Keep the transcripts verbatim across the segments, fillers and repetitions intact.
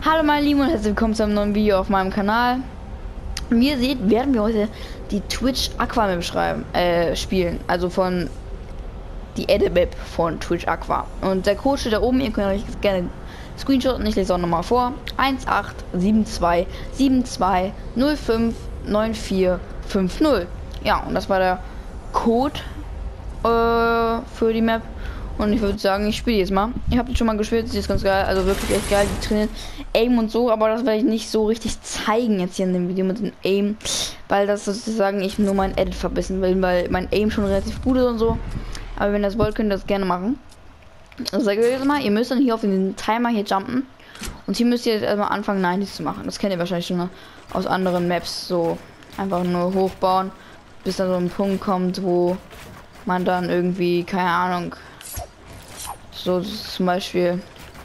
Hallo meine Lieben und herzlich willkommen zu einem neuen Video auf meinem Kanal. Wie ihr seht, werden wir heute die Twitch Aqua Map schreiben, äh, spielen. Also von die Edit Map von Twitch Aqua. Und der Code steht da oben, ihr könnt euch gerne screenshotten, ich lese auch nochmal vor. eins acht sieben zwei sieben zwei null fünf neun vier fünf null. Ja, und das war der Code äh, für die Map. Und ich würde sagen, ich spiele jetzt mal. Ich habe jetzt schon mal gespielt, sie ist ganz geil, also wirklich echt geil. Die trainiert Aim und so, aber das werde ich nicht so richtig zeigen jetzt hier in dem Video mit dem Aim, weil das sozusagen ich nur mein Edit verbissen will, weil mein Aim schon relativ gut ist und so. Aber wenn ihr das wollt, könnt ihr das gerne machen. Also sage ich jetzt mal, ihr müsst dann hier auf den Timer hier jumpen und hier müsst ihr jetzt erstmal anfangen, neunzig zu machen. Das kennt ihr wahrscheinlich schon aus anderen Maps, so einfach nur hochbauen, bis dann so ein Punkt kommt, wo man dann irgendwie, keine Ahnung, so zum Beispiel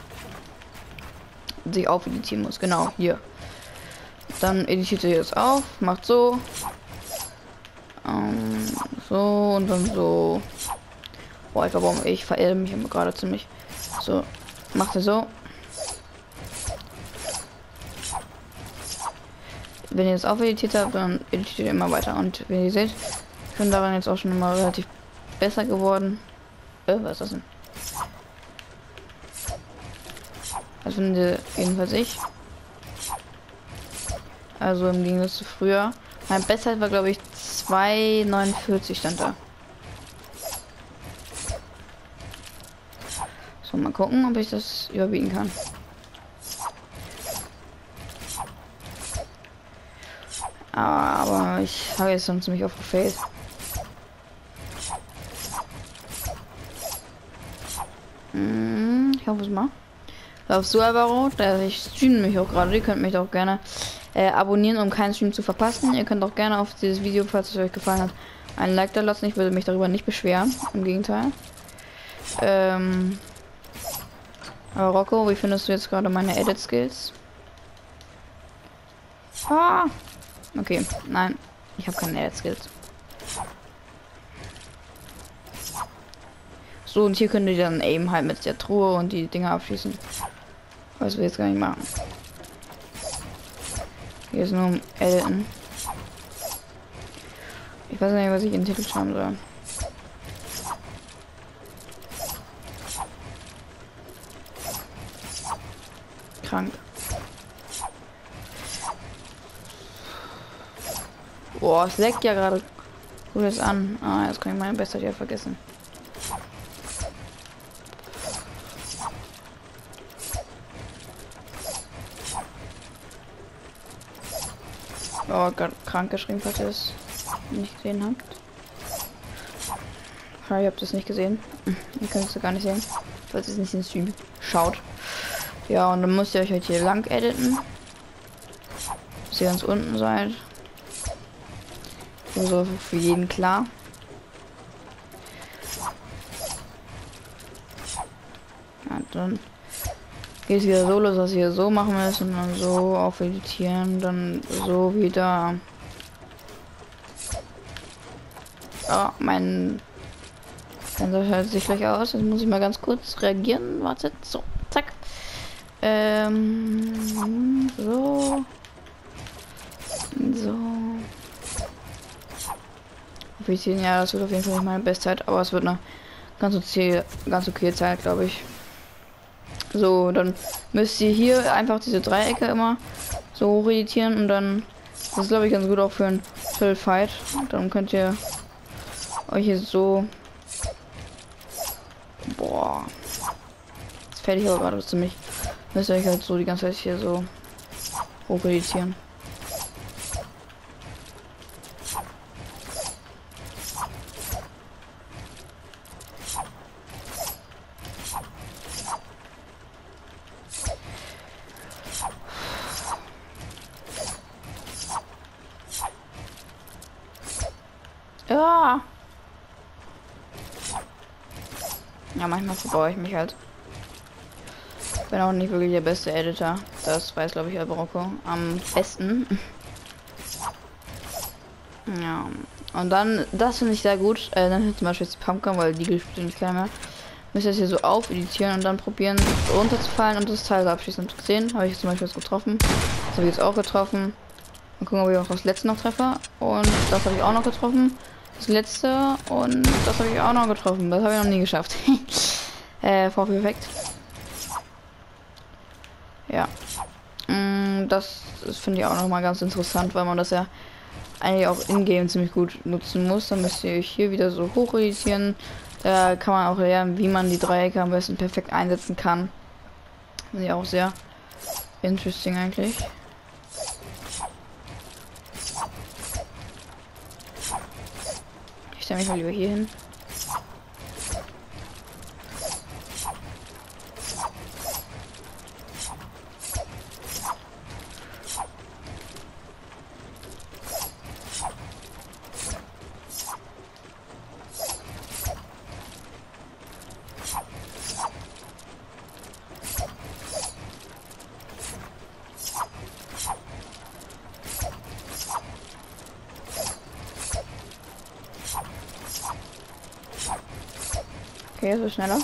sich auf editieren muss. Genau, hier. Dann editiert ihr jetzt auf, macht so. Ähm, so und dann so. Boah, ich glaube, ich verirre mich immer gerade ziemlich. So, macht ihr so. Wenn ihr jetzt auf editiert habt, dann editiert ihr immer weiter. Und wie ihr seht, ich bin daran jetzt auch schon immer relativ besser geworden. Äh, was ist das denn? Das finde jedenfalls ich. Also im Gegensatz zu früher. Mein Bestzeit war, glaube ich, zwei neunundvierzig stand da. So, mal gucken, ob ich das überbieten kann. Aber ich habe jetzt schon ziemlich oft gefailt. Hm, ich hoffe es mal. Auf Suavaro, da ich streame mich auch gerade, ihr könnt mich auch gerne äh, abonnieren, um keinen Stream zu verpassen. Ihr könnt auch gerne auf dieses Video, falls es euch gefallen hat, ein Like da lassen. Ich würde mich darüber nicht beschweren, im Gegenteil. Ähm, aber Rocco, wie findest du jetzt gerade meine Edit Skills? Ah, okay, nein, ich habe keine Edit Skills. So, und hier könnt ihr dann eben halt mit der Truhe und die Dinger abschließen. Was wir jetzt gar nicht machen. Hier ist nur um Editen. Ich weiß nicht, was ich in den Titel schreiben soll. Krank. Boah, es leckt ja gerade gut jetzt an. Ah, jetzt kann ich meine Bestzeit ja vergessen. Oh, gerade krank geschrieben, falls ihr es nicht gesehen habt. Ja, ihr habt es nicht gesehen. Ihr könnt es gar nicht sehen, falls ihr es nicht in den Stream schaut. Ja, und dann müsst ihr euch halt hier lang editen, bis ihr ganz unten seid. Also für jeden klar. Ja, dann geht es wieder so los, dass ihr so machen müsst und dann so auf editieren, dann so wieder. Oh, mein Fernseher hört sich gleich aus. Jetzt muss ich mal ganz kurz reagieren. Wartet, so, zack. Ähm, so. So. Editieren, ja, das wird auf jeden Fall nicht meine Bestzeit, aber es wird eine ganz okay, ganz okay Zeit, glaube ich. So, dann müsst ihr hier einfach diese Dreiecke immer so hoch editieren und dann, das ist glaube ich ganz gut auch für ein Full Fight. Dann könnt ihr euch hier so, boah, das fertig aber gerade ziemlich, müsst ihr euch halt so die ganze Zeit hier so hoch editieren. Ja. Ja, manchmal verbaue ich mich halt. Bin auch nicht wirklich der beste Editor. Das weiß, glaube ich, Herr Rocco am besten. Ja. Und dann, das finde ich sehr gut. Äh, dann zum Beispiel jetzt Pumpkin, weil die spielt nicht keiner mehr. Müsst ihr es hier so aufeditieren und dann probieren runterzufallen und das Teil abschließend gesehen. Habe ich jetzt zum Beispiel jetzt getroffen. Das habe ich jetzt auch getroffen. Mal gucken, ob ich auch das letzte noch treffe. Und das habe ich auch noch getroffen. Das letzte und das habe ich auch noch getroffen. Das habe ich noch nie geschafft. äh, perfekt. Ja. Mm, das das finde ich auch noch mal ganz interessant, weil man das ja eigentlich auch in-game ziemlich gut nutzen muss. Dann müsst ihr euch hier wieder so hoch editieren. Da kann man auch lernen, wie man die Dreiecke am besten perfekt einsetzen kann. Finde ich auch sehr interesting eigentlich. Ich stelle mich mal lieber hier hin. Okay, so schneller.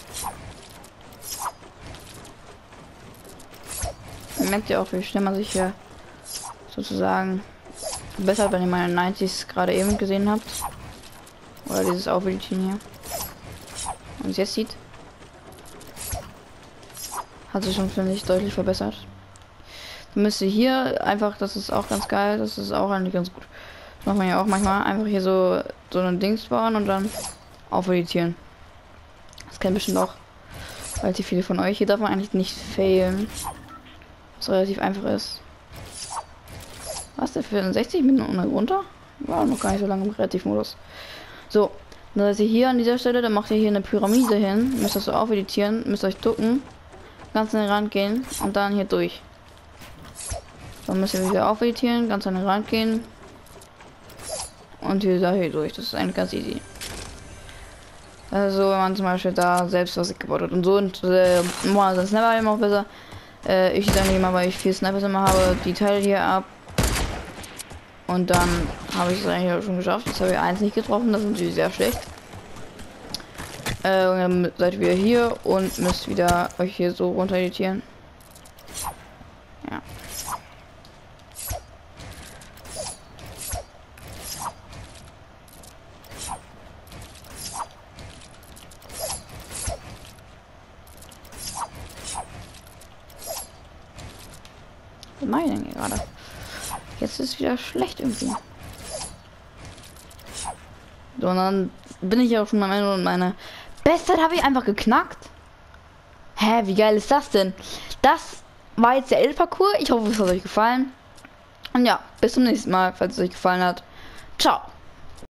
Man merkt ja auch, wie schnell man sich hier sozusagen verbessert, wenn ihr meine neunziger gerade eben gesehen habt. Oder dieses Aufbildchen hier. Und jetzt sieht, hat sich schon, finde ich, deutlich verbessert. Dann müsst ihr hier einfach, das ist auch ganz geil, das ist auch eigentlich ganz gut. Das macht man ja auch manchmal, einfach hier so so ein Dings bauen und dann aufeditieren. Das kennen bestimmt auch relativ viele von euch. Hier darf man eigentlich nicht failen. Was relativ einfach ist. Was der für sechzig Minuten runter? War noch gar nicht so lange im Kreativmodus. So, dann seid ihr hier an dieser Stelle, dann macht ihr hier eine Pyramide hin. Müsst das so aufeditieren, müsst euch ducken, ganz an den Rand gehen und dann hier durch. Dann müsst ihr wieder aufeditieren, ganz an den Rand gehen und hier da hier durch. Das ist eigentlich ganz easy. Also wenn man zum Beispiel da selbst was gebaut hat und so und äh, mal das Sniper immer auch besser. Äh, ich dann immer, weil ich viel Snipers immer habe, die Teile hier ab. Und dann habe ich es eigentlich auch schon geschafft. Jetzt habe ich eins nicht getroffen, das ist natürlich sehr schlecht. Äh, und dann seid ihr wieder hier und müsst wieder euch hier so runter editieren. Ja. Was mache ich denn hier gerade? Jetzt ist es wieder schlecht irgendwie. So, und dann bin ich ja auch schon am Ende und meine Bestzeit habe ich einfach geknackt. Hä, wie geil ist das denn? Das war jetzt der L-Parcours. Ich hoffe, es hat euch gefallen. Und ja, bis zum nächsten Mal, falls es euch gefallen hat. Ciao.